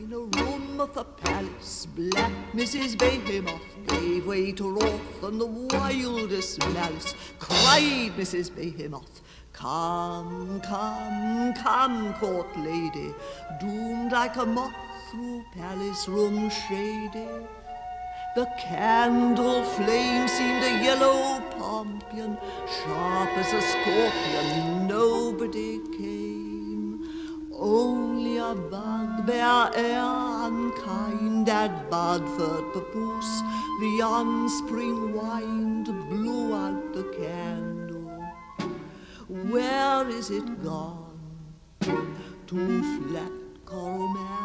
In a room of the palace, black Mrs. Behemoth gave way to wrath and the wildest malice. Cried Mrs. Behemoth, "Come, come, come, court lady, doomed like a moth through palace room shady." The candle flame seemed a yellow pompion, sharp as a scorpion. Nobody came, only a bugbear air unkind at Budford papoose. The unspring wind blew out the candle. Where is it gone? To flat Coromandel?